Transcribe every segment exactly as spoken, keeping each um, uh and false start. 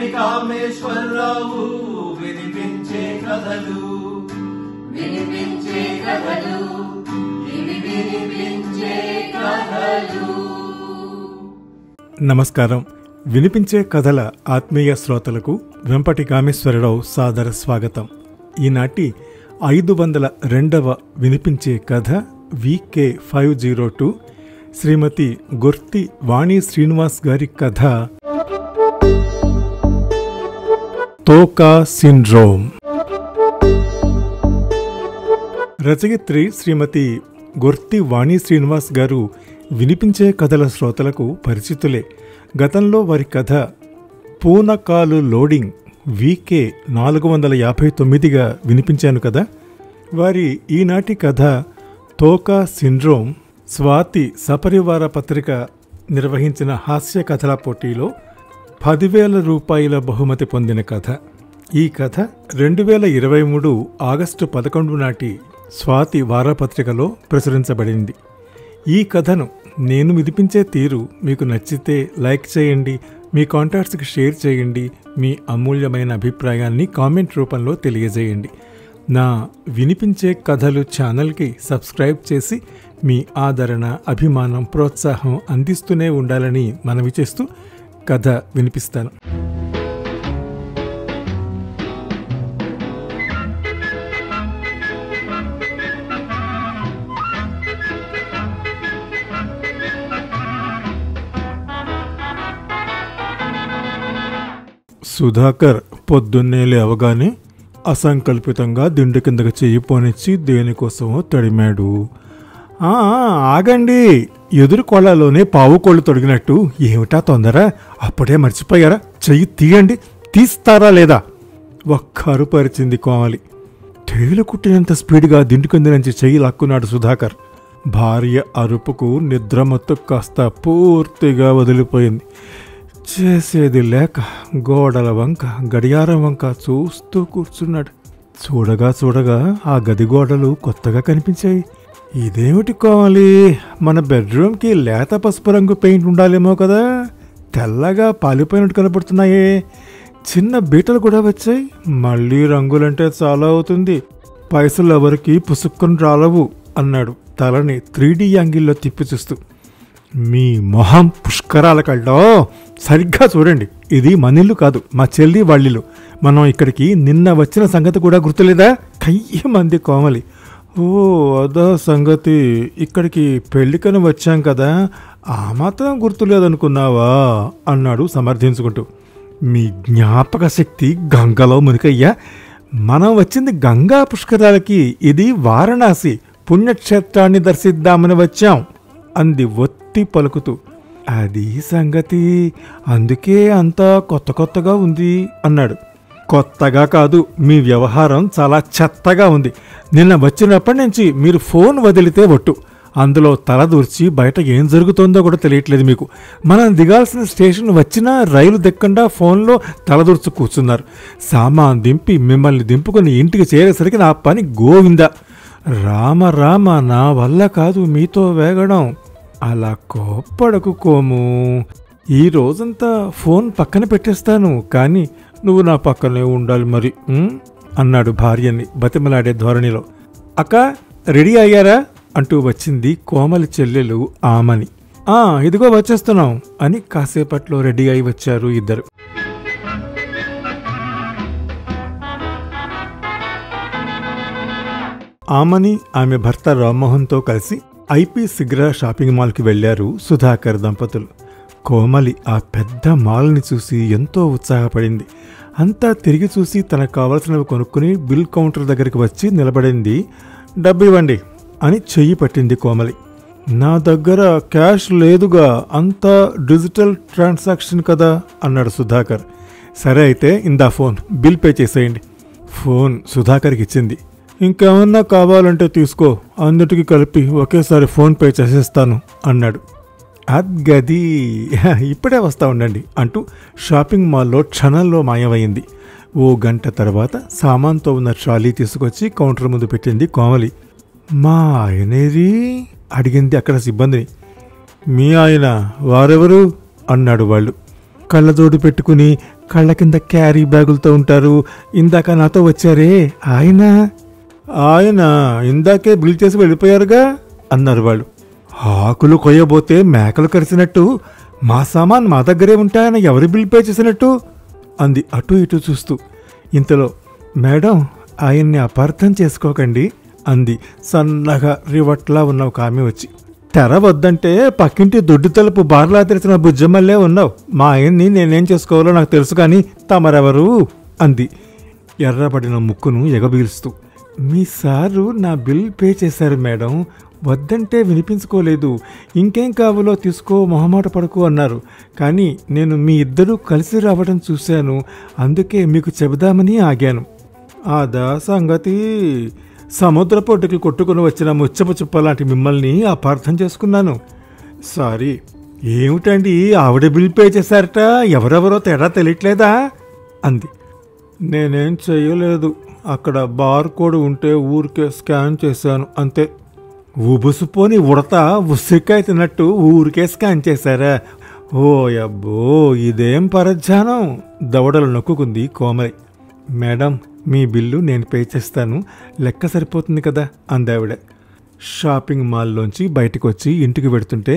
వెంపటి కామేశ్వరరావు వినిపించే కథలు వినిపించే కథలు ఇవి వినిపించే కథలు. నమస్కారం. వినిపించే కథల ఆత్మీయ శ్రోతలకు వెంపటి కామేశ్వరరావు సాదర స్వాగతం. ఈనాటి ఐదు వందల రెండవ వినిపించే కథ వికే ఫైవ్ జీరో టూ శ్రీమతి గుర్తి వాణి శ్రీనివాస్ గారి కథ తోకా సిండ్రోమ్. రచయిత్రి శ్రీమతి గుర్తి వాణి శ్రీనివాస్ గారు వినిపించే కథల శ్రోతలకు పరిచితులే. గతంలో వారి కథ పూనకాలు లోడింగ్ వికే నాలుగు వందల యాభై తొమ్మిదిగా వినిపించాను కదా. వారి ఈనాటి కథ తోకా సిండ్రోమ్ స్వాతి సపరివార పత్రిక నిర్వహించిన హాస్య కథల పోటీలో పదివేల రూపాయల బహుమతి పొందిన కథ. ఈ కథ రెండు వేల ఇరవై మూడు ఆగస్టు పదకొండు నాటి స్వాతి వారపత్రికలో ప్రచురించబడింది. ఈ కథను నేను వినిపించే తీరు మీకు నచ్చితే లైక్ చేయండి, మీ కాంటాక్ట్స్కి షేర్ చేయండి, మీ అమూల్యమైన అభిప్రాయాన్ని కామెంట్ రూపంలో తెలియజేయండి. నా వినిపించే కథలు ఛానల్కి సబ్స్క్రైబ్ చేసి మీ ఆదరణ, అభిమానం, ప్రోత్సాహం అందిస్తూనే ఉండాలని మనవి చేస్తూ కథ వినిపిస్తాను. సుధాకర్ పొద్దున్నే లేవగానే అసంకల్పితంగా దిండు కిందకు చెయ్యి పోనిచ్చి దేనికోసమో తడిమాడు. ఆగండి, ఎదురు కోళ్ళలోనే పావు కోళ్ళు తొడిగినట్టు ఏమిటా తొందర? అప్పుడే మర్చిపోయారా? చెయ్యి తీయండి, తీస్తారా లేదా? ఒక్కరు పరిచింది కోమలి. తేలు కుట్టినంత స్పీడ్గా దిండు కింద నుంచి చెయ్యి లాక్కున్నాడు సుధాకర్. భార్య అరుపుకు నిద్రమత్తు కాస్త పూర్తిగా వదిలిపోయింది. చేసేది లేక గోడల వంక గడియారం వంక చూస్తూ కూర్చున్నాడు. చూడగా చూడగా ఆ గది గోడలు కొత్తగా కనిపించాయి. ఇదేమిటి కోవాలి, మన బెడ్రూమ్కి లేత పసుపు రంగు పెయింట్ ఉండాలేమో కదా, తెల్లగా పాలిపోయినట్టు కనపడుతున్నాయే. చిన్న బీటలు కూడా వచ్చాయి. మళ్ళీ రంగులంటే చాలా అవుతుంది, పైసలు ఎవరికి పుసుక్కుని రాలవు అన్నాడు తలని త్రీ డీ యాంగిల్లో తిప్పి చూస్తూ. మీ మొహం పుష్కరాల కళ్ళో సరిగ్గా చూడండి, ఇది మనిల్లు కాదు, మా చెల్లి వాళ్ళిల్లు. మనం ఇక్కడికి నిన్న వచ్చిన సంగతి కూడా గుర్తులేదా? కయ్యి మంది కోమలి. ఓ అదా సంగతి, ఇక్కడికి పెళ్ళికని వచ్చాం కదా, ఆ మాత్రం గుర్తులేదనుకున్నావా అన్నాడు సమర్థించుకుంటూ. మీ జ్ఞాపక శక్తి గంగలో మునికయ్యా. మనం వచ్చింది గంగా పుష్కరాలకి, ఇది వారణాసి పుణ్యక్షేత్రాన్ని దర్శిద్దామని వచ్చాం అంది ఒత్తి పలుకుతూ. అది సంగతి, అందుకే అంతా కొత్త కొత్తగా ఉంది అన్నాడు. కొత్తగా కాదు, మీ వ్యవహారం చాలా చెత్తగా ఉంది. నిన్న వచ్చినప్పటి నుంచి మీరు ఫోన్ వదిలితే ఒట్టు, అందులో తలదూర్చి బయట ఏం జరుగుతుందో కూడా తెలియట్లేదు మీకు. మనం దిగాల్సిన స్టేషన్ వచ్చినా రైలు దిక్కుండా ఫోన్లో తలదూర్చి కూర్చున్నారు. సామాన్ దింపి మిమ్మల్ని దింపుకొని ఇంటికి చేరేసరికి నా పని గోవిందా. రామ రామ, నా వల్ల కాదు మీతో వేగడం. అలా కోప్పడకు కోము, ఈ రోజంతా ఫోన్ పక్కన పెట్టేస్తాను, కానీ నువ్వు నా పక్కనే ఉండాలి మరి అన్నాడు భార్యని బతిమలాడే ధోరణిలో. అక్క రెడీ అయ్యారా అంటూ వచ్చింది కోమలి చెల్లెలు ఆమని. ఆ ఇదిగో వచ్చేస్తున్నాం అని కాసేపట్లో రెడీ అయి వచ్చారు ఇద్దరు. ఆమని ఆమె భర్త రామ్మోహన్తో కలిసి ఐపీ సిగ్రా షాపింగ్ మాల్కి వెళ్లారు సుధాకర్ దంపతులు. కోమలి ఆ పెద్ద మాల్ని చూసి ఎంతో ఉత్సాహపడింది. అంతా తిరిగి చూసి తనకు కావలసినవి కొనుక్కుని బిల్ కౌంటర్ దగ్గరికి వచ్చి నిలబడింది. డబ్బు ఇవ్వండి అని చెయ్యి పట్టింది కోమలి. నా దగ్గర క్యాష్ లేదుగా, అంతా డిజిటల్ ట్రాన్సాక్షన్ కదా అన్నాడు సుధాకర్. సరే అయితే ఇందా ఫోన్, బిల్ పే చేసేయండి. ఫోన్ సుధాకర్కి ఇచ్చింది. ఇంకేమన్నా కావాలంటే తీసుకో, అన్నిటికీ కలిపి ఒకేసారి ఫోన్ పే చేసేస్తాను అన్నాడు. అద్గది, ఇప్పుడే వస్తా ఉండండి అంటూ షాపింగ్ మాల్లో క్షణంలో మాయమైంది. ఓ గంట తర్వాత సామాన్తో ఉన్న ట్రాలీ తీసుకొచ్చి కౌంటర్ ముందు పెట్టింది కోమలి. మా ఆయనేది అడిగింది అక్కడ సిబ్బందిని. మీ ఆయన వారెవరు అన్నాడు వాళ్ళు. కళ్ళజోడు పెట్టుకుని కళ్ళ కింద క్యారీ బ్యాగులతో ఉంటారు, ఇందాక నాతో వచ్చారే ఆయన ఆయన ఇందాకే బిల్ చేసి వెళ్ళిపోయారుగా అన్నారు వాళ్ళు. ఆకులు కొయ్యబోతే మేకలు కరిసినట్టు మా సామాన్ మా దగ్గరే ఉంటాయని ఎవరి బిల్ పే చేసినట్టు అంది అటు ఇటు చూస్తూ. ఇంతలో మేడం ఆయన్ని అపార్థం చేసుకోకండి అంది సన్నగా రివట్లా ఉన్న ఒక ఆమె వచ్చి. తెర వద్దంటే పక్కింటి దొడ్డు తలుపు బార్లా తెరిచిన బుజ్జమ్మల్లే ఉన్నావు. మా ఆయన్ని నేనేం చేసుకోవాలో నాకు తెలుసు కానీ తమరెవరు అంది ఎర్రబడిన ముక్కును ఎగబీలుస్తూ. మీ సారు నా బిల్ పే చేశారు మేడం, వద్దంటే వినిపించుకోలేదు. ఇంకేం కావాలో తీసుకో, మొహమాట పడుకో అన్నారు. కానీ నేను మీ ఇద్దరూ కలిసి రావడం చూశాను, అందుకే మీకు చెబుదామని ఆగాను. అదా సంగతి. సముద్ర పొట్టుకి కొట్టుకుని వచ్చిన ముచ్చపు చుప్పలాంటి మిమ్మల్ని అపార్థం చేసుకున్నాను. సారీ. ఏమిటండి ఆవిడ బిల్ పే చేశారట, ఎవరెవరో తేడా తెలియట్లేదా అంది. నేనేం చెయ్యలేదు, అక్కడ బార్ కోడ్ ఉంటే ఊరికే స్కాన్ చేశాను అంతే. ఉబుసుపోని ఉడత ఉసిరికాయ తిన్నట్టు ఊరికే స్కాన్ చేశారా? ఓ అబ్బో, ఇదేం పరధ్యానం దవడలు నొక్కుంది కోమలి. మేడం మీ బిల్లు నేను పే చేస్తాను, లెక్క సరిపోతుంది కదా అందావిడ. షాపింగ్ మాల్లోంచి బయటకు వచ్చి ఇంటికి పెడుతుంటే,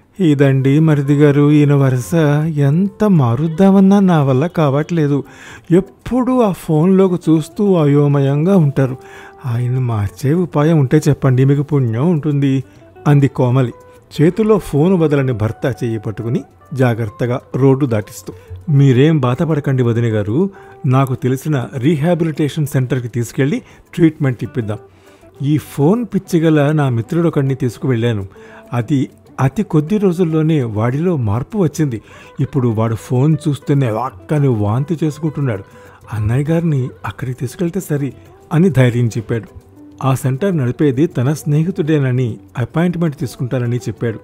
ఇదండి మరిది గారు ఈయన వరుస, ఎంత మారుద్దామన్నా నా వల్ల కావట్లేదు. ఎప్పుడూ ఆ ఫోన్లోకి చూస్తూ అయోమయంగా ఉంటారు. ఆయన మార్చే ఉపాయం ఉంటే చెప్పండి, మీకు పుణ్యం ఉంటుంది అంది కోమలి చేతిలో ఫోన్ వదలని భర్త చెయ్యి పట్టుకుని జాగ్రత్తగా రోడ్డు దాటిస్తూ. మీరేం బాధపడకండి వదిన గారు, నాకు తెలిసిన రీహాబిలిటేషన్ సెంటర్కి తీసుకెళ్ళి ట్రీట్మెంట్ ఇప్పిద్దాం. ఈ ఫోన్ పిచ్చిగల నా మిత్రుడొకడిని తీసుకువెళ్ళాను. అది అతి కొద్ది రోజుల్లోనే వాడిలో మార్పు వచ్చింది. ఇప్పుడు వాడు ఫోన్ చూస్తూనే వాక్కని వాంతి చేసుకుంటున్నాడు. అన్నయ్య గారిని అక్కడికి తీసుకెళ్తే సరి అని ధైర్యం చెప్పాడు. ఆ సెంటర్ నడిపేది తన స్నేహితుడేనని అపాయింట్మెంట్ తీసుకుంటానని చెప్పాడు.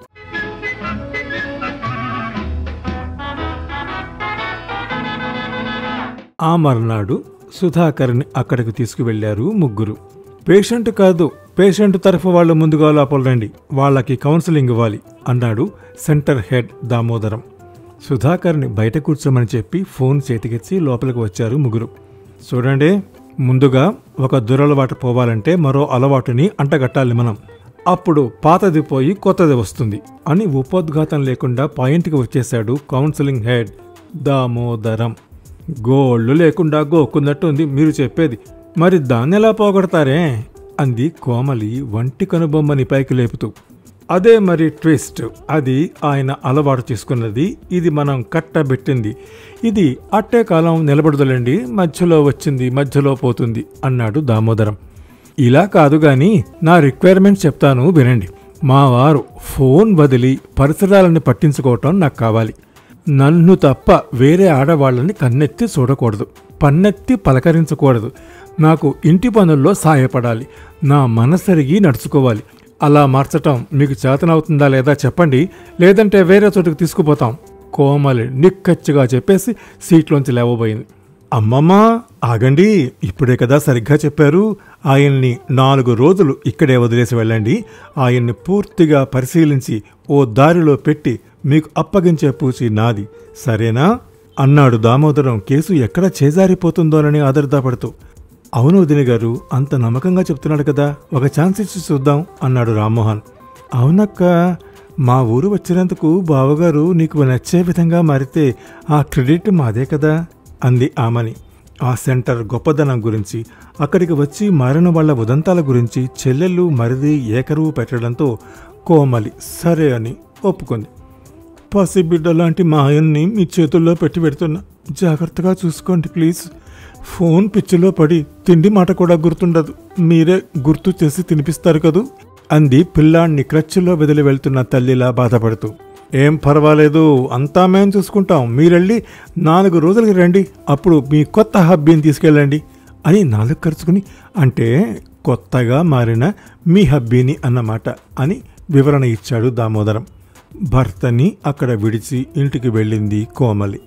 ఆ మర్నాడు సుధాకర్ని అక్కడికి తీసుకువెళ్లారు ముగ్గురు. పేషెంట్ కాదు, పేషెంట్ తరఫు వాళ్ళు ముందుగా లోపల రండి, వాళ్ళకి కౌన్సిలింగ్ ఇవ్వాలి అన్నాడు సెంటర్ హెడ్ దామోదరం. సుధాకర్ని బయట కూర్చోమని చెప్పి ఫోన్ చేతికిచ్చి లోపలికి వచ్చారు ముగ్గురు. చూడండి, ముందుగా ఒక దురలవాటు పోవాలంటే మరో అలవాటుని అంటగట్టాలి మనం. అప్పుడు పాతది పోయి కొత్తది వస్తుంది అని ఉపోద్ఘాతం లేకుండా పాయింట్కి వచ్చేశాడు కౌన్సిలింగ్ హెడ్ దామోదరం. గోళ్ళు లేకుండా గోక్కున్నట్టుంది మీరు చెప్పేది, మరి దాన్నెలా పోగొడతారే అంది కోమలి వంటి కనుబొమ్మని పైకి లేపుతూ. అదే మరి ట్విస్ట్, అది ఆయన అలవాటు చేసుకున్నది, ఇది మనం కట్టబెట్టింది. ఇది అట్టే కాలం నిలబడదులేండి, మధ్యలో వచ్చింది మధ్యలో పోతుంది అన్నాడు దామోదరం. ఇలా కాదు గాని నా రిక్వైర్మెంట్ చెప్తాను వినండి. మా వారు ఫోన్ వదిలి పరిసరాలను పట్టించుకోవటం నాకు కావాలి. నన్ను తప్ప వేరే ఆడవాళ్ళని కన్నెత్తి చూడకూడదు, పన్నెత్తి పలకరించకూడదు. నాకు ఇంటి పనుల్లో సాయపడాలి, నా మనసరిగి నడుచుకోవాలి. అలా మార్చటం మీకు చేతనవుతుందా లేదా చెప్పండి, లేదంటే వేరే చోటుకు తీసుకుపోతాం. కోమలి నిక్కచ్చిగా చెప్పేసి సీట్లోంచి లేవబోయింది. అమ్మమ్మా ఆగండి, ఇప్పుడే కదా సరిగ్గా చెప్పారు. ఆయన్ని నాలుగు రోజులు ఇక్కడే వదిలేసి వెళ్ళండి. ఆయన్ని పూర్తిగా పరిశీలించి ఓ దారిలో పెట్టి మీకు అప్పగించే పూచి నాది, సరేనా అన్నాడు దామోదరం కేసు ఎక్కడ చేజారిపోతుందోనని ఆదర్దాపడుతూ. అవును వదిన గారు, అంత నమ్మకంగా చెప్తున్నాడు కదా, ఒక ఛాన్స్ ఇచ్చి చూద్దాం అన్నాడు రామ్మోహన్. అవునక్క, మా ఊరు వచ్చినందుకు బావగారు నీకు నచ్చే విధంగా మారితే ఆ క్రెడిట్ మాదే కదా అంది ఆమని. ఆ సెంటర్ గొప్పదనం గురించి, అక్కడికి వచ్చి మారిన వాళ్ల ఉదంతాల గురించి చెల్లెళ్ళు మరిది ఏకరువు పెట్టడంతో కోమలి సరే అని ఒప్పుకుంది. పసిబిడ్డ లాంటి మా ఆయన్ని మీ చేతుల్లో పెట్టి పెడుతున్నా, జాగ్రత్తగా చూసుకోండి ప్లీజ్. ఫోన్ పిచ్చిలో పడి తిండి మాట కూడా గుర్తుండదు, మీరే గుర్తు చేసి తినిపిస్తారు కదూ అంది పిల్లాన్ని క్రచ్చిలో వదిలి వెళ్తున్న తల్లిలా బాధపడుతూ. ఏం పర్వాలేదు, అంతా మేం చూసుకుంటాం, మీరెళ్ళి నాలుగు రోజులకి రండి, అప్పుడు మీ కొత్త హబ్బీని తీసుకెళ్ళండి అని నాలుగు ఖర్చుకుని, అంటే కొత్తగా మారిన మీ హబ్బీని అన్నమాట అని వివరణ ఇచ్చాడు దామోదరం. భర్తని అక్కడ విడిచి ఇంటికి వెళ్ళింది కోమలి.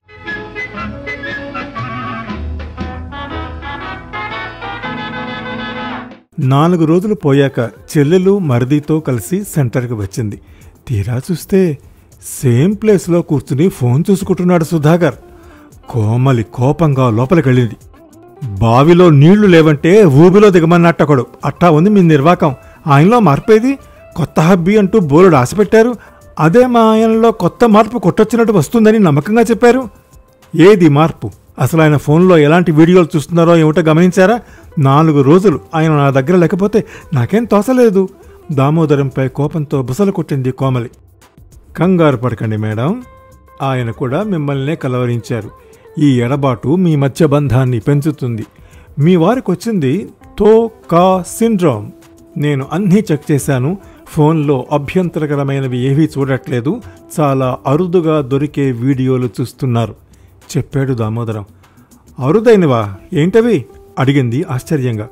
నాలుగు రోజులు పోయాక చెల్లెలు మరిదితో కలిసి సెంటర్కి వచ్చింది. తీరా చూస్తే సేమ్ ప్లేస్లో కూర్చుని ఫోన్ చూసుకుంటున్నాడు సుధాకర్. కోమలి కోపంగా లోపలికెళ్ళింది. బావిలో నీళ్లు లేవంటే ఊబిలో దిగమన్నట్టకడు. అట్టా ఉంది మీ నిర్వాకం. ఆయనలో మార్పేది? కొత్త హబ్బీ అంటూ బోలుడు ఆశపెట్టారు. అదే మా ఆయనలో కొత్త మార్పు కొట్టొచ్చినట్టు వస్తుందని నమ్మకంగా చెప్పారు. ఏది మార్పు? అసలు ఆయన ఫోన్లో ఎలాంటి వీడియోలు చూస్తున్నారో ఏమిటో గమనించారా? నాలుగు రోజులు ఆయన నా దగ్గర లేకపోతే నాకేం తోసలేదు. దామోదరంపై కోపంతో బుసలు కొట్టింది కోమలి. కంగారు పడకండి మేడం, ఆయన కూడా మిమ్మల్నే కలవరించారు. ఈ ఎడబాటు మీ మధ్య బంధాన్ని పెంచుతుంది. మీ వారికి వచ్చింది తోకా సిండ్రోమ్. నేను అన్నీ చెక్ చేశాను. ఫోన్లో అభ్యంతరకరమైనవి ఏవీ చూడట్లేదు. చాలా అరుదుగా దొరికే వీడియోలు చూస్తున్నారు చెప్పాడు దామోదరం. అరుదైనవా? ఏంటవి? అడిగింది ఆశ్చర్యంగా.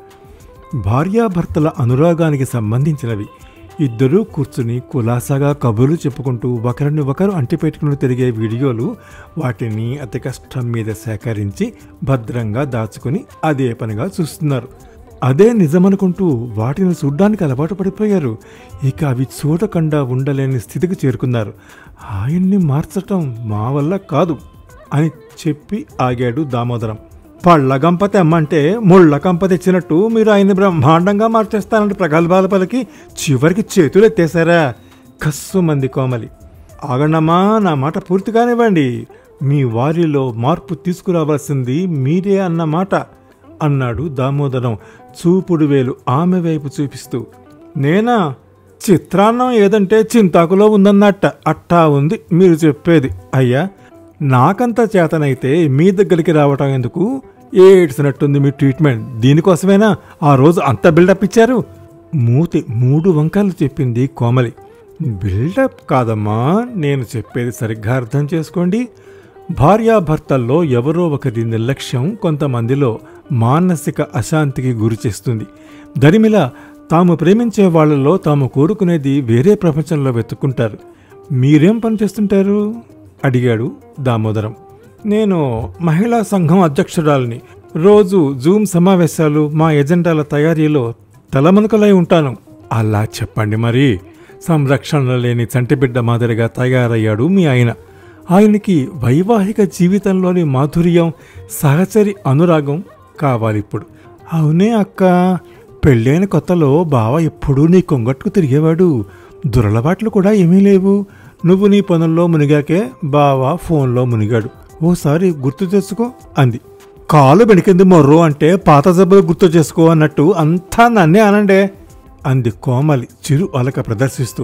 భార్యాభర్తల అనురాగానికి సంబంధించినవి. ఇద్దరూ కూర్చుని కులాసాగా కబుర్లు చెప్పుకుంటూ ఒకరిని ఒకరు అంటిపెట్టుకుని తిరిగే వీడియోలు. వాటిని అతి కష్టం మీద సేకరించి భద్రంగా దాచుకుని అదే పనిగా చూస్తున్నారు. అదే నిజమనుకుంటూ వాటిని చూడ్డానికి అలవాటు పడిపోయారు. ఇక అవి చూడకుండా ఉండలేని స్థితికి చేరుకున్నారు. ఆయన్ని మార్చటం మా వల్ల కాదు అని చెప్పి ఆగాడు దామోదరం. పళ్ళ గంపతి అమ్మంటే ముళ్ళ కంప తెచ్చినట్టు మీరు ఆయన్ని బ్రహ్మాండంగా మార్చేస్తానంటే ప్రగల్భాల పలికి చివరికి చేతులు ఎత్తేశారా? కస్సు మంది కోమలి. ఆగండమ్మా, నా మాట పూర్తి కానివ్వండి. మీ వారిలో మార్పు తీసుకురావాల్సింది మీరే అన్నమాట అన్నాడు దామోదరం చూపుడు వేలు ఆమె వైపు చూపిస్తూ. నేనా? చిత్రాన్నం ఏదంటే చింతాకులో ఉందన్నట్ట అట్టా ఉంది మీరు చెప్పేది. అయ్యా, నాకంత చేతనైతే మీ దగ్గరికి రావటం ఎందుకు? ఏడ్చినట్టుంది మీ ట్రీట్మెంట్. దీనికోసమేనా ఆ రోజు అంత బిల్డప్ ఇచ్చారు? మూతి మూడు వంకలు చెప్పింది కోమలి. బిల్డప్ కాదమ్మా, నేను చెప్పేది సరిగ్గా అర్థం చేసుకోండి. భార్యాభర్తల్లో ఎవరో ఒకరి నిర్లక్ష్యం కొంతమందిలో మానసిక అశాంతికి గురి చేస్తుంది. దరిమిలా తాము ప్రేమించే వాళ్లలో తాము కోరుకునేది వేరే ప్రపంచంలో వెతుక్కుంటారు. మీరేం పని చేస్తుంటారు అడిగాడు దామోదరం. నేను మహిళా సంఘం అధ్యక్షురాలిని. రోజు జూమ్ సమావేశాలు, మా ఎజెండాల తయారీలో తలమునకలై ఉంటాను. అలా చెప్పండి మరి. సంరక్షణ లేని చంటిబిడ్డ మాదిరిగా తయారయ్యాడు మీ ఆయన. ఆయనకి వైవాహిక జీవితంలోని మాధుర్యం, సహచరి అనురాగం కావాలిప్పుడు. అవునే అక్క, పెళ్ళైన కొత్తలో బావ ఎప్పుడూ నీ కొంగట్టుకు తిరిగేవాడు. దురలవాట్లు కూడా ఏమీ లేవు. నువ్వు నీ పనుల్లో మునిగాకే బావ ఫోన్లో మునిగాడు. ఓసారి గుర్తు చేసుకో అంది. కాలు బెణికింది మొర్రో అంటే పాత జబ్బులు గుర్తు చేసుకో అన్నట్టు అంతా నన్నే అనండే అంది కోమలి చిరు అలక ప్రదర్శిస్తూ.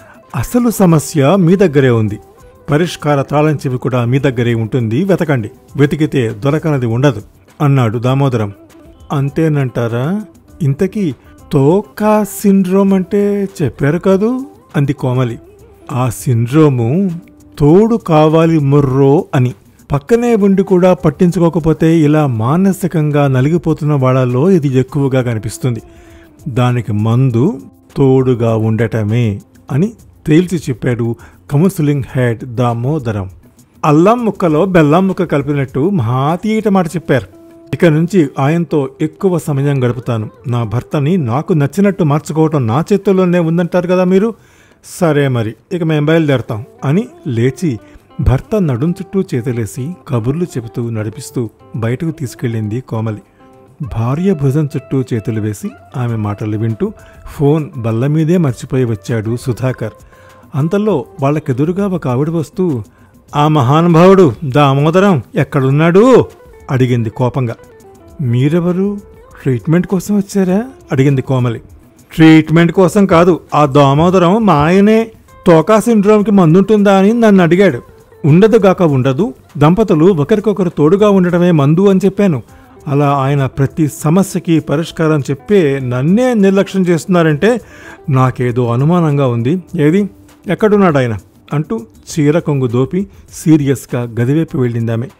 అసలు సమస్య మీ దగ్గరే ఉంది. పరిష్కార తాళం చెవి కూడా మీ దగ్గరే ఉంటుంది. వెతకండి. వెతికితే దొరకనది ఉండదు అన్నాడు దామోదరం. అంతేనంటారా? ఇంతకీ తోకా సిండ్రోమ్ అంటే చెప్పారు కాదు అంది కోమలి. ఆ సిండ్రోము తోడు కావాలి మొర్రో అని. పక్కనే ఉండి కూడా పట్టించుకోకపోతే ఇలా మానసికంగా నలిగిపోతున్న వాళ్ళలో ఇది ఎక్కువగా కనిపిస్తుంది. దానికి మందు తోడుగా ఉండటమే అని తేల్చి చెప్పాడు కౌన్సిలింగ్ హెడ్ దామోదరం. అల్లం ముక్కలో బెల్లం ముక్క కలిపినట్టు మహాతీట మాట చెప్పారు. ఇక నుంచి ఆయనతో ఎక్కువ సమయం గడుపుతాను. నా భర్తని నాకు నచ్చినట్టు మార్చుకోవటం నా చేతుల్లోనే ఉందంటారు కదా మీరు. సరే మరి, ఇక మేం బయలుదేరతాం అని లేచి భర్త నడుం చుట్టూ చేతులేసి కబుర్లు చెబుతూ నడిపిస్తూ బయటకు తీసుకెళ్ళింది కోమలి. భార్య భుజం చుట్టూ చేతులు వేసి ఆమె మాటలు వింటూ ఫోన్ బల్ల మీదే మర్చిపోయి వచ్చాడు సుధాకర్. అంతలో వాళ్ళకెదురుగా ఒక ఆవిడ వస్తూ, ఆ మహానుభావుడు దామోదరం ఎక్కడున్నాడు అడిగింది కోపంగా. మీరెవరు? ట్రీట్మెంట్ కోసం వచ్చారా అడిగింది కోమలి. ట్రీట్మెంట్ కోసం కాదు, ఆ దామోదరం మా ఆయనే. తోకా సిండ్రోమ్కి మందుంటుందా అని నన్ను అడిగాడు. ఉండదుగాక ఉండదు, దంపతులు ఒకరికొకరు తోడుగా ఉండటమే మందు అని చెప్పాను. అలా ఆయన ప్రతి సమస్యకి పరిష్కారం చెప్పే నన్నే నిర్లక్ష్యం చేస్తున్నారంటే నాకేదో అనుమానంగా ఉంది. ఏది, ఎక్కడున్నాడు ఆయన అంటూ చీర కొంగు దోపి సీరియస్గా గదివైపు వెళ్ళిందామె.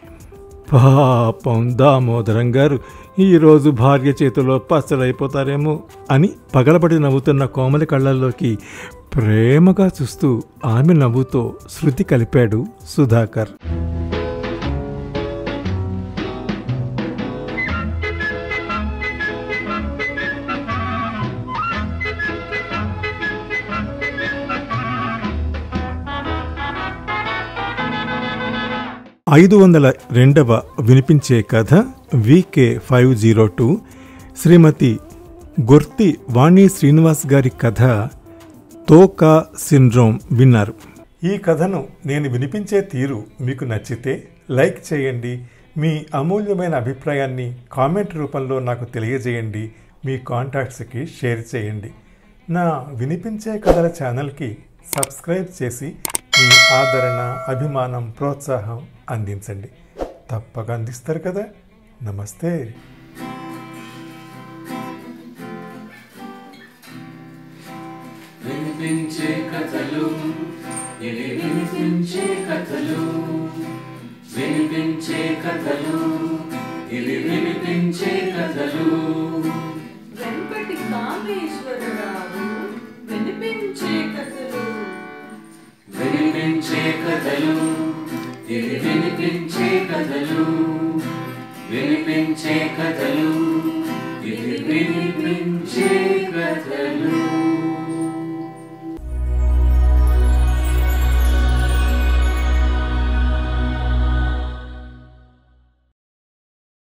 పాపం దామోదరం గారు ఈరోజు భార్య చేతిలో పచ్చడైపోతారేమో అని పగలబడి నవ్వుతున్న కోమలి కళ్ళల్లోకి ప్రేమగా చూస్తూ ఆమె నవ్వుతో శృతి కలిపాడు సుధాకర్. ఐదు వందల రెండవ వినిపించే కథ వికే ఫైవ్ జీరో టూ శ్రీమతి గుర్తి వాణి శ్రీనివాస్ గారి కథ తోకా సిండ్రోమ్ విన్నారు. ఈ కథను నేను వినిపించే తీరు మీకు నచ్చితే లైక్ చేయండి. మీ అమూల్యమైన అభిప్రాయాన్ని కామెంట్ రూపంలో నాకు తెలియజేయండి. మీ కాంటాక్ట్స్కి షేర్ చేయండి. నా వినిపించే కథల ఛానల్కి సబ్స్క్రైబ్ చేసి మీ ఆదరణ, అభిమానం, ప్రోత్సాహం అందించండి. తప్పక అందిస్తారు కదా. నమస్తే. వినిపించే కథలు ఇవి వినిపించే కథలు వినిపించే కథలు ఇవి వినిపించే కథలు వెంపటి కామేశ్వరరావు వినిపించే కథలు వినిపించే కథలు ఇవి వినిపించే కథలు వినిపించే కథలు ఇవి వినిపించే కథలు.